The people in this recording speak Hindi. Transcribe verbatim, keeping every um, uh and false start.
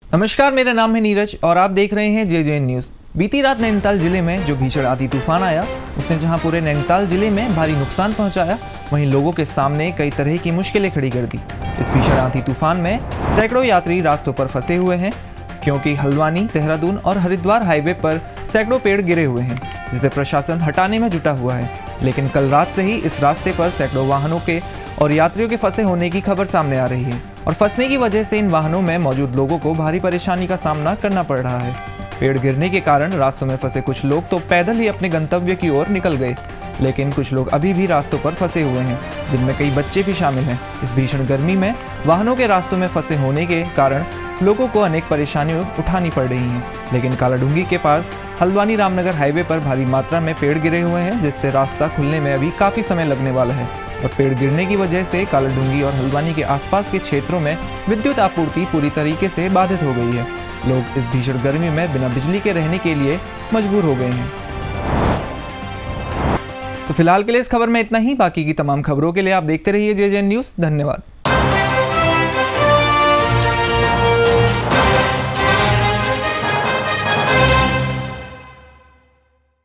नमस्कार, मेरा नाम है नीरज और आप देख रहे हैं जे जे एन न्यूज़। बीती रात नैनीताल जिले में जो भीषण आंधी तूफान आया, उसने जहां पूरे नैनीताल जिले में भारी नुकसान पहुंचाया, वहीं लोगों के सामने कई तरह की मुश्किलें खड़ी कर दी। इस भीषण आंधी तूफान में सैकड़ों यात्री रास्तों पर फंसे हुए हैं, क्योंकि हल्द्वानी, देहरादून और हरिद्वार हाईवे पर सैकड़ों पेड़ गिरे हुए हैं, जिसे प्रशासन हटाने में जुटा हुआ है। लेकिन कल रात से ही इस रास्ते पर सैकड़ों वाहनों के और यात्रियों के फंसे होने की खबर सामने आ रही है और फंसने की वजह से इन वाहनों में मौजूद लोगों को भारी परेशानी का सामना करना पड़ रहा है। पेड़ गिरने के कारण रास्तों में फंसे कुछ लोग तो पैदल ही अपने गंतव्य की ओर निकल गए, लेकिन कुछ लोग अभी भी रास्तों पर फंसे हुए हैं, जिनमें कई बच्चे भी शामिल हैं। इस भीषण गर्मी में वाहनों के रास्तों में फंसे होने के कारण लोगों को अनेक परेशानियां उठानी पड़ रही हैं। लेकिन कालाडूंगी के पास हल्द्वानी रामनगर हाईवे पर भारी मात्रा में पेड़ गिरे हुए हैं, जिससे रास्ता खुलने में अभी काफ़ी समय लगने वाला है और पेड़ गिरने की वजह से कालाडूंगी और हल्द्वानी के आसपास के क्षेत्रों में विद्युत आपूर्ति पूरी तरीके से बाधित हो गई है। लोग इस भीषण गर्मी में बिना बिजली के रहने के लिए मजबूर हो गए हैं। तो फिलहाल के लिए इस खबर में इतना ही। बाकी की तमाम खबरों के लिए आप देखते रहिए जे जे एन न्यूज़। धन्यवाद।